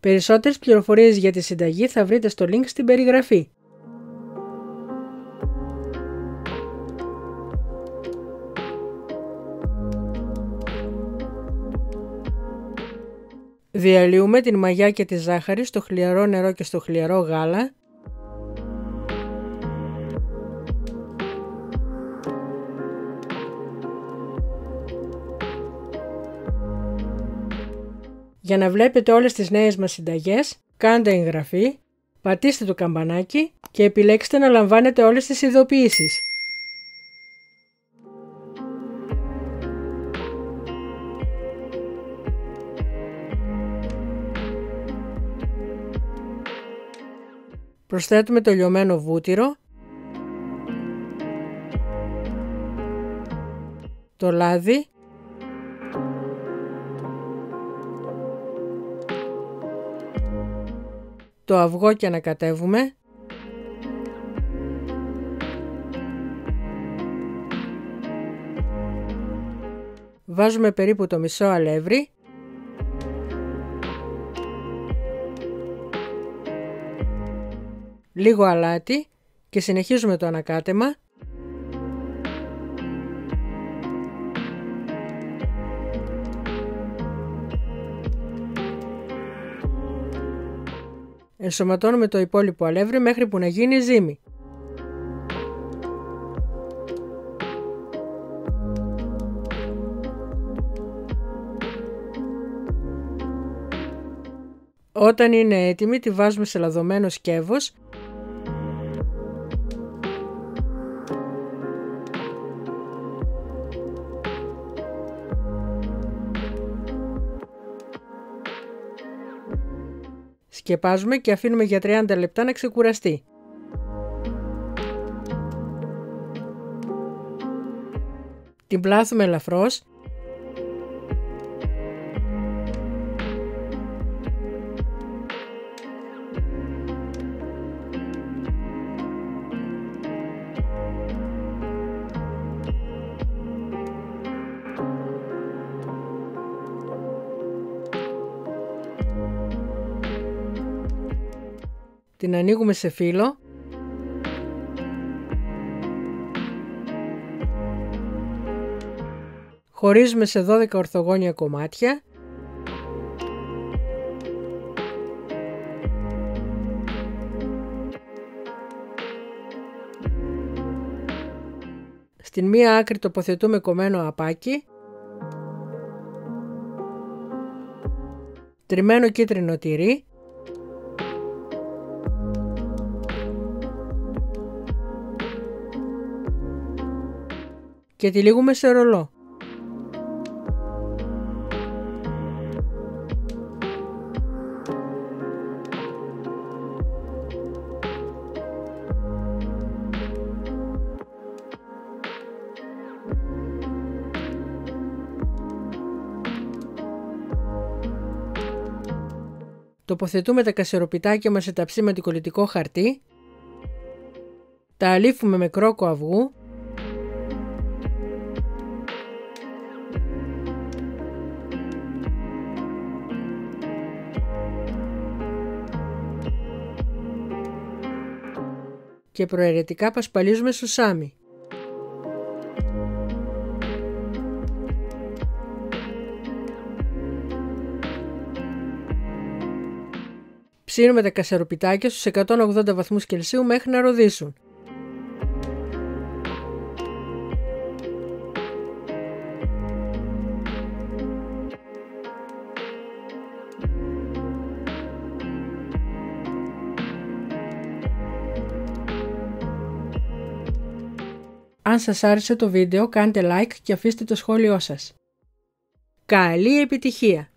Περισσότερες πληροφορίες για τη συνταγή θα βρείτε στο link στην περιγραφή. Διαλύουμε την μαγιά και τη ζάχαρη στο χλιαρό νερό και στο χλιαρό γάλα. Για να βλέπετε όλες τις νέες μας συνταγές, κάντε εγγραφή, πατήστε το καμπανάκι και επιλέξτε να λαμβάνετε όλες τις ειδοποιήσεις. Προσθέτουμε το λιωμένο βούτυρο, το λάδι, το αυγό και ανακατεύουμε. Βάζουμε περίπου το μισό αλεύρι. Λίγο αλάτι και συνεχίζουμε το ανακάτεμα. Ενσωματώνουμε το υπόλοιπο αλεύρι μέχρι που να γίνει ζύμη. Όταν είναι έτοιμη τη βάζουμε σε λαδωμένο σκεύος . Σκεπάζουμε και αφήνουμε για 30 λεπτά να ξεκουραστεί. Την πλάθουμε ελαφρώς. Την ανοίγουμε σε φύλλο. Χωρίζουμε σε 12 ορθογώνια κομμάτια. Στην μία άκρη τοποθετούμε κομμένο απάκι, τριμμένο κίτρινο τυρί, και τυλίγουμε σε ρολό. Τοποθετούμε τα κασεροπιτάκια μας σε ταψί με αντικολλητικό χαρτί. Τα αλήφουμε με κρόκο αυγού. Και προαιρετικά πασπαλίζουμε σουσάμι. Ψήνουμε τα κασεροπιτάκια στους 180 βαθμούς Κελσίου μέχρι να ροδίσουν. Αν σας άρεσε το βίντεο κάντε like και αφήστε το σχόλιο σας. Καλή επιτυχία!